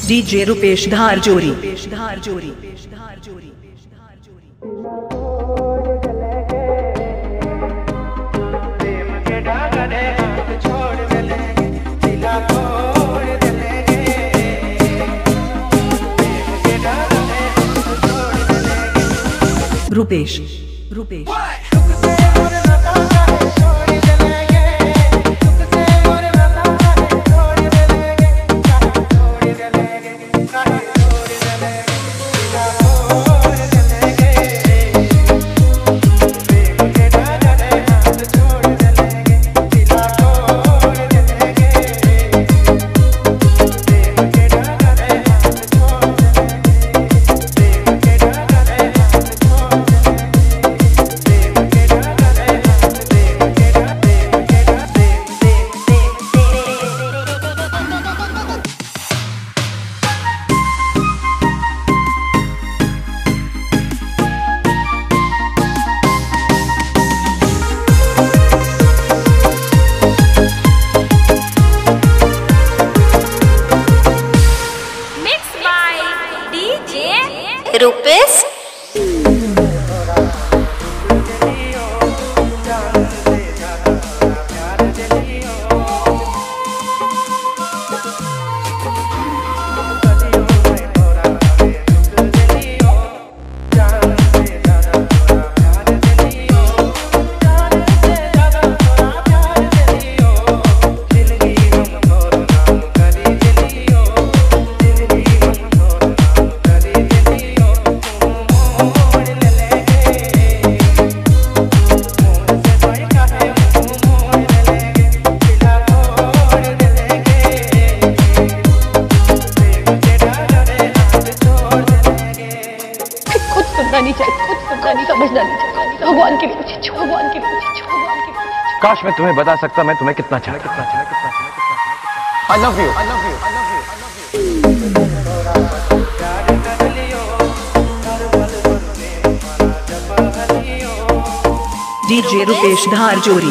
DJ Rupesh Dharjori. Rupesh Rupesh नहीं चाहिए, कुछ समझना नहीं, समझना नहीं चाहिए। भगवान के लिए मुझे भगवान के लिए काश मैं तुम्हें बता सकता मैं तुम्हें कितना चाहता I love you, I love you, I love you, DJ Rupesh Dharjori.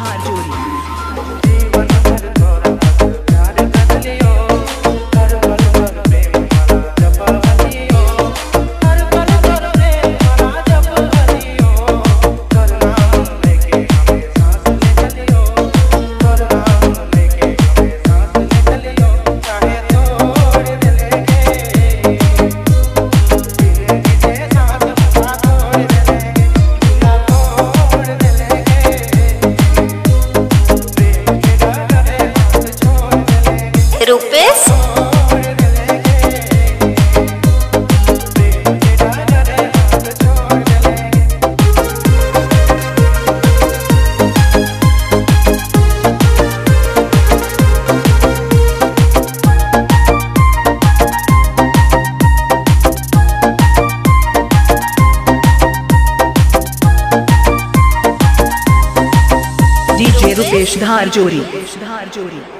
Rupesh DJ Rupesh धारजोरी।